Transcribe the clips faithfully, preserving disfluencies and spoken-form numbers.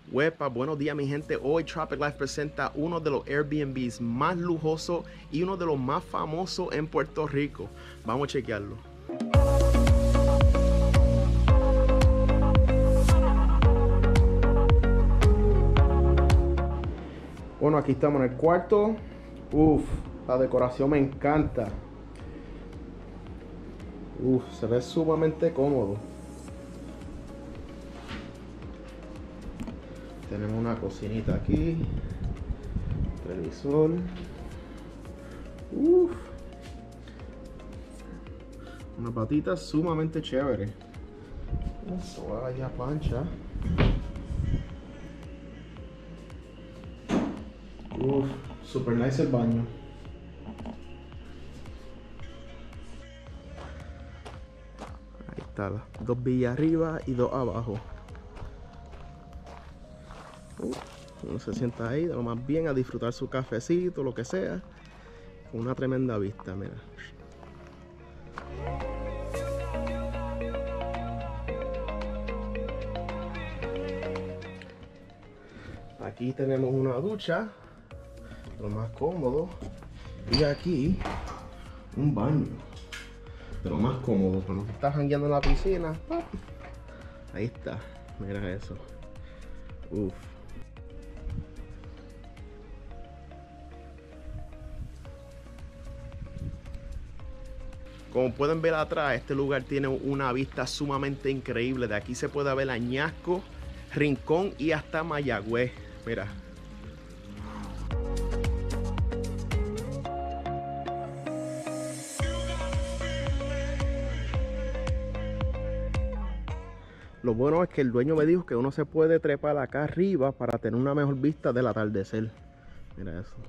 Wepa, buenos días mi gente. Hoy Tropic Life presenta uno de los Airbnbs más lujosos y uno de los más famosos en Puerto Rico. Vamos a chequearlo. Bueno, aquí estamos en el cuarto. Uf, la decoración me encanta. Uf, se ve sumamente cómodo. Tenemos una cocinita aquí, televisor. Uf, una patita sumamente chévere. Una toalla pancha. Uf, super nice el baño. Ahí está, dos villas arriba y dos abajo. Uh, uno se sienta ahí de lo más bien a disfrutar su cafecito, lo que sea, con una tremenda vista, mira. Aquí tenemos una ducha, lo más cómodo, y aquí un baño, de lo más cómodo. Cuando estás jangueando en la piscina, ¡pop! Ahí está, mira eso. Uf. Como pueden ver atrás, este lugar tiene una vista sumamente increíble. De aquí se puede ver Añasco, Rincón y hasta Mayagüez. Mira. Lo bueno es que el dueño me dijo que uno se puede trepar acá arriba para tener una mejor vista del atardecer. Mira eso.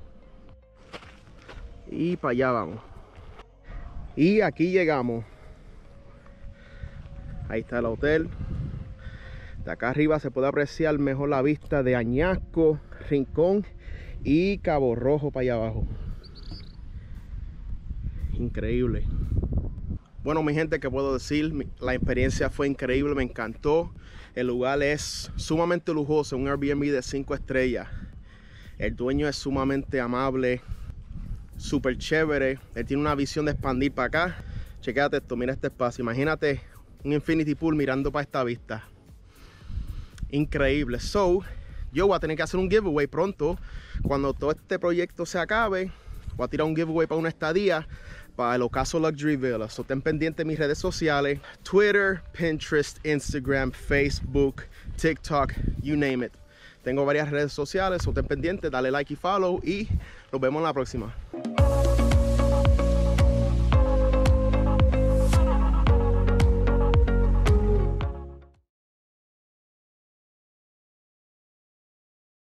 Y para allá vamos. Y aquí llegamos. Ahí está el hotel. De acá arriba se puede apreciar mejor la vista de Añasco, Rincón y Cabo Rojo para allá abajo. Increíble. Bueno, mi gente, ¿qué puedo decir? La experiencia fue increíble, me encantó. El lugar es sumamente lujoso, un Airbnb de cinco estrellas. El dueño es sumamente amable, súper chévere. Él tiene una visión de expandir para acá. Chequéate esto, mira este espacio. Imagínate un infinity pool mirando para esta vista. Increíble. So, yo voy a tener que hacer un giveaway pronto. Cuando todo este proyecto se acabe, voy a tirar un giveaway para una estadía para el Ocaso Luxury Villa. So, ten pendiente de mis redes sociales: Twitter, Pinterest, Instagram, Facebook, TikTok, you name it. Tengo varias redes sociales, so ten pendiente, dale like y follow y nos vemos en la próxima.